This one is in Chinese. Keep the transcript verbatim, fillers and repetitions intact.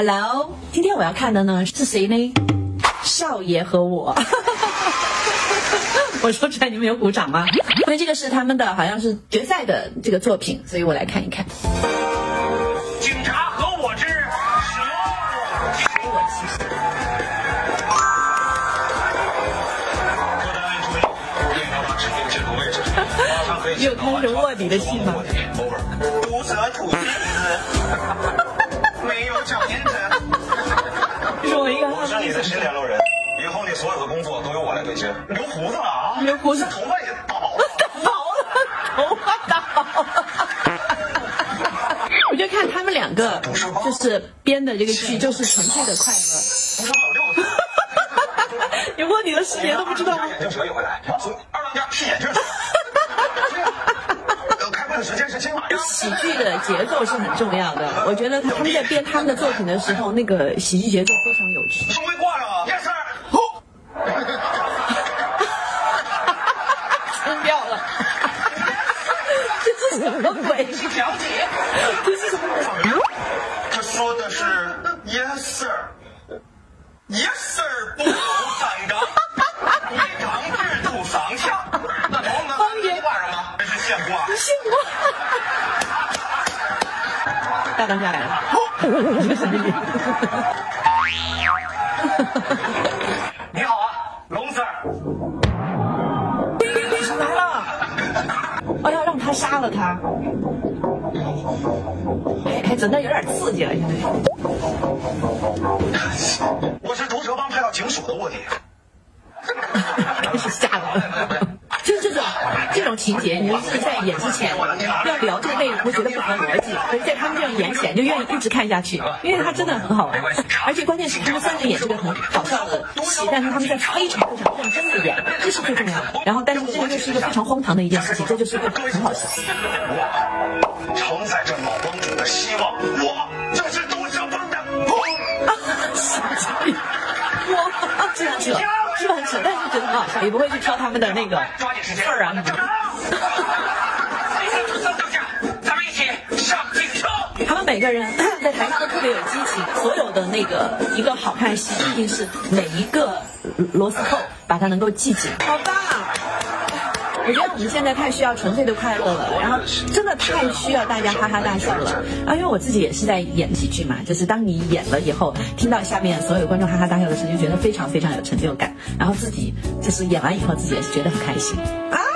Hello， 今天我要看的呢是谁呢？少爷和我。我说出来你们有鼓掌吗？因为这个是他们的好像是决赛的这个作品，所以我来看一看。 警察和我之舍我其实。各单位注意，一定要把指定进入位置，马上可以。 又开始卧底的戏吗？ 毒蛇吐信子，没有脚印子。 这是我一个。 我是你的新联络人。以后你所有的工作都由我来对接。留胡子了啊！ 留胡子， 头发也打薄了， 打薄了，头发打薄了。我就看他们两个，就是编的这个剧，就是纯粹的快乐。有过你的十年都不知道吗？ 眼镜蛇也会来，所以二当家是眼镜蛇。开会的时间是今晚。 喜剧的节奏是很重要的，我觉得他们在编他们的作品的时候，那个喜剧节奏非常有趣。 稍微挂上啊 ，yes sir。 疯掉了！这是什么鬼？ 是调解。 这是什么鬼？ 这说的是 yes sir，yes sir 不服站岗，规章制度上下。那头呢？ 方言挂上吗？这是现挂。 现挂。大当家来了。你个神经病。 你好啊，龙 Sir。 来了！我要让他杀了他，还还整的有点刺激了，现在。 我是毒蛇帮派到警署的卧底。 开始吓了。就是这种这种情节，你就是在演之前要聊这个内容，会觉得不合逻辑，可是在他们这样演起来，就愿意一直看下去，因为它真的很好玩。而且关键是他们三个演这个很搞笑的戏，但是他们在非常非常认真的演，这是最重要的。然后，但是这个又是一个非常荒唐的一件事情，这就是个很好笑。 我承载着老帮主的希望，我就是毒蛇帮的。 哇，这样扯，是不是很扯？但是觉得很好笑，也不会去挑他们的那个刺儿啊什么的。咱们一起上警车。他们每个人在台上都特别有激情，所有的那个一个好看戏，一定是每一个螺丝扣把它能够系紧。好棒！我觉得我们现在太需要纯粹的快乐了，然后真的太需要大家哈哈大笑了。啊，因为我自己也是在演喜剧嘛，就是当你演了以后，听到下面所有观众哈哈大笑的时候，就觉得非常非常有成就感，然后自己就是演完以后，自己也是觉得很开心啊。